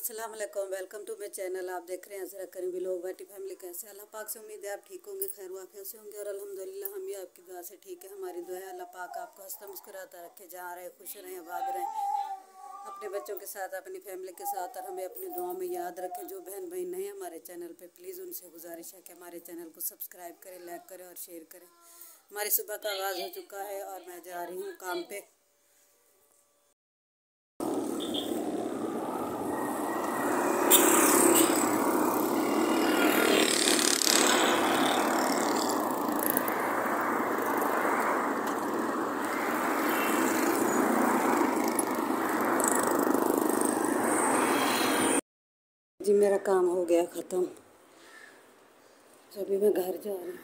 अस्सलाम वालेकुम, welcome to my channel. आप देख रहे हैं ज़रा करीम व्लॉग। वाटी फैमिली कैसे? अल्लाह पाक से उम्मीद है आप ठीक होंगे, खैर वाफियत से होंगे और अल्हम्दुलिल्लाह हम भी आपकी दुआ से ठीक है। हमारी दुआ है अल्लाह पाक आपको हंसता मुस्कुराता रखे, जहाँ रहे खुश रहें, आबाद रहें अपने बच्चों के साथ, अपनी फैमिली के साथ, और हमें अपनी दुआ में याद रखें। जो बहन भाई नए हमारे चैनल पर, प्लीज़ उनसे गुजारिश है कि हमारे चैनल को सब्सक्राइब करें, लाइक करें और शेयर करें। हमारी सुबह का आगाज़ हो चुका है और मैं जा रही हूँ काम पे। जी मेरा काम हो गया ख़त्म, तो अभी मैं घर जा रही हूँ।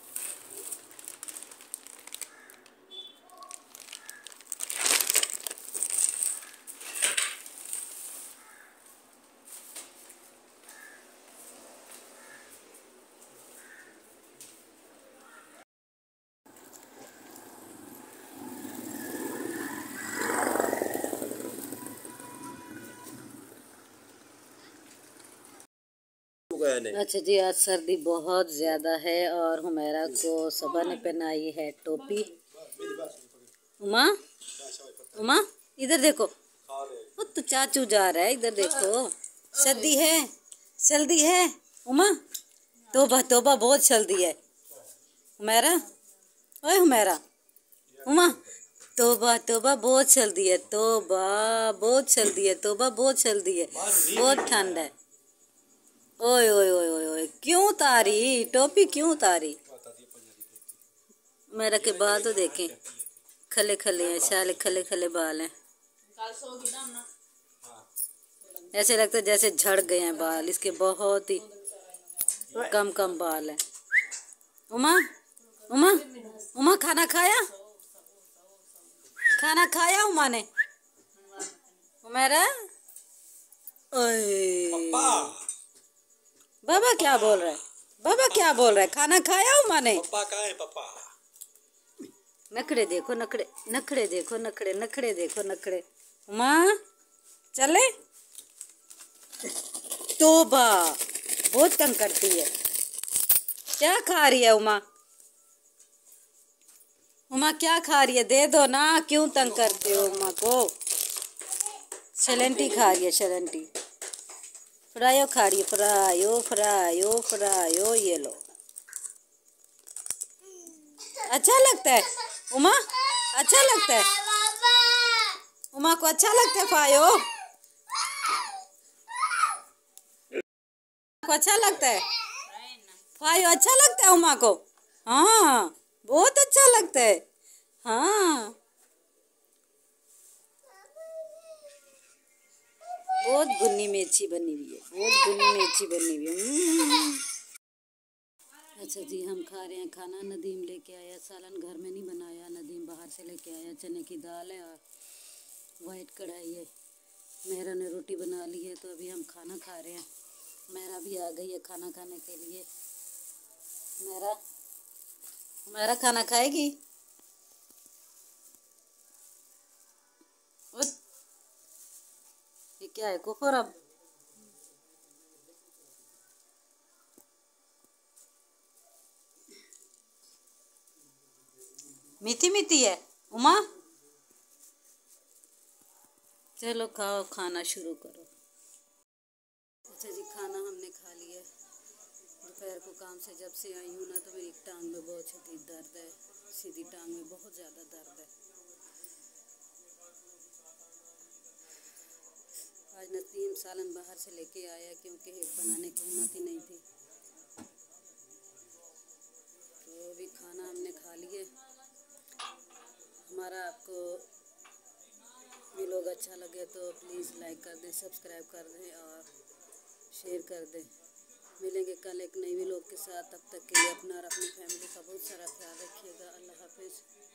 अच्छा जी, आज सर्दी बहुत ज़्यादा है और हुमैरा को सबा ने पहनाई है टोपी। उमा, उमा इधर देखो, वो तो चाचू जा रहा है, इधर देखो। सर्दी है, सर्दी है उमा, तोबा तोबा बहुत सर्दी है। हुमैरा, ओए हुमैरा, उमा तोबा तोबा बहुत सर्दी है, तोबा बहुत सर्दी है, तोबा बहुत सर्दी है, बहुत ठंड है। ओए ओए ओए ओए ओए, क्यों उतारी टोपी, क्यों उतारी? मेरा के बाल तो देखें, खले खले हैं, साले खले खले बाल हैं। ऐसे लगता है जैसे झड़ गए हैं बाल इसके, बहुत ही कम कम बाल हैं। उमा, उमा, उमा खाना खाया? खाना खाया उमा ने? उमेरा, ओए बाबा क्या बोल रहा है? बाबा क्या बोल रहा है? खाना खाया उमा ने? पापा कहाँ है पापा? नखड़े देखो, नखड़े नखड़े देखो, नखड़े नखड़े देखो, नखड़े। उमा चले, तोबा बहुत तंग करती है। क्या खा रही है उमा? उमा क्या खा रही है? दे दो ना, क्यों तंग करते हो उमा को? शलंटी खा रही है, शलंटी फ्रायो खा रही है, फ्रायो फ्रायो फ्रायो। ये लो, अच्छा लगता है उमा, अच्छा लगता है उमा को, अच्छा लगता है फ्रायो को, अच्छा लगता है फ्रायो, अच्छा लगता है उमा को। हाँ बहुत अच्छा लगता है। हाँ बहुत गुन्नी मिर्ची बनी हुई है, बहुत गुन्नी मिर्ची बनी हुई है। अच्छा जी, हम खा रहे हैं खाना। नदीम लेके आया सालन, घर में नहीं बनाया, नदीम बाहर से लेके आया। चने की दाल है और वाइट कढ़ाई है। मेहरा ने रोटी बना ली है, तो अभी हम खाना खा रहे हैं। मेहरा भी आ गई है खाना खाने के लिए। मेहरा, मेहरा खाना खाएगी? ये क्या है, कुकर? अब मीठी मीठी है उमा। चलो खाओ, खाना शुरू करो। अच्छा जी, खाना हमने खा लिया। दोपहर को काम से जब से आई हूँ ना, तो मेरी टांग में बहुत शदीद दर्द है, सीधी टांग में बहुत ज़्यादा दर्द है। आज नदीम सालन बाहर से लेके आया, क्योंकि बनाने की हिम्मत ही नहीं थी। तो अभी खाना हमने खा लिए। हमारा आपको व्लॉग अच्छा लगे तो प्लीज़ लाइक कर दें, सब्सक्राइब कर दें और शेयर कर दें। मिलेंगे कल एक नई व्लॉग के साथ। तब तक के लिए अपना और अपनी फैमिली का बहुत सारा ख्याल रखिएगा। अल्लाह हाफिज़।